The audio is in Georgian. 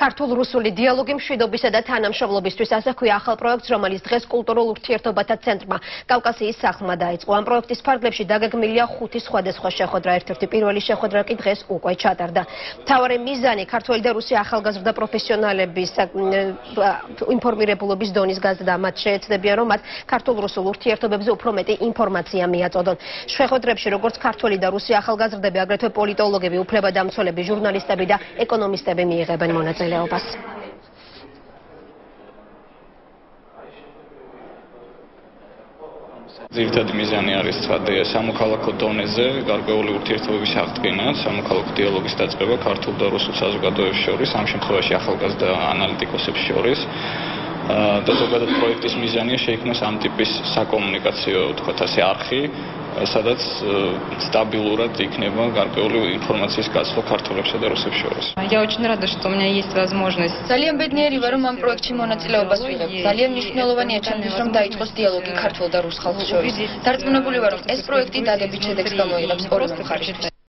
ქართულ-რუსული დიალოგი მშვიდობისა და თანამშრომლობისთვის ასე ჰქვია ახალ პროექტს, რომელიც დღეს კულტურულ ურთიერთობათა ცენტრმა კავკასიის სახლმა დაიწყო. Ამ პროექტის ფარგლებში დაგეგმილია 5 სხვადასხვა შეხვედრა. ერთ-ერთი პირველი შეხვედრა კი დღეს უკვე ჩატარდა. მთავარი მიზანი ქართველი და რუსი ახალგაზრდა პროფესიონალების ინფორმირებულობის დონის გაზრდა. მათ შეეცდებიან, რომ მათ ქართულ-რუსულ ურთიერთობებზე უფრო მეტი ინფორმაცია მიაწოდონ. შეხვედრებში როგორც ქართველი და რუსი ახალგაზრდები, აგრეთვე პოლიტოლოგები, უფლებადამცველები, ჟურნალისტები და ეკონომისტები მიიღებენ მონაწილეობას. ძირითადი მიზანი არის სამოქალაქო დონეზე გარკვეული ურთიერთობების აღდგენა, სამოქალაქო დიალოგის დაწყება ქართულ და რუსულ საზოგადოებებს შორის, ამ შემთხვევაში ახალგაზრდა ანალიტიკოსებს შორის. და ზოგადად პროექტის მიზანია შეიქმნას ამ ტიპის საკომუნიკაციო, თქვათ ასე, არხი, სადაც стабилურად იქნება გარკვეული ინფორმაციის გაცვლა ქართველებსა და რუსებს შორის. Я очень рада, что у меня есть возможность. ძალიან ბედნიერი ვარ, რომ ამ პროექტში მონაწილეობას ვიღებ. ძალიან მნიშვნელოვანია ჩემთვის, რომ დაიწყოს დიალოგი ქართულ და რუს ხალხს შორის. დარწმუნებული ვარ, რომ ეს პროექტი დადებით შედეგს გამოიღებს ორივე მხარისთვის.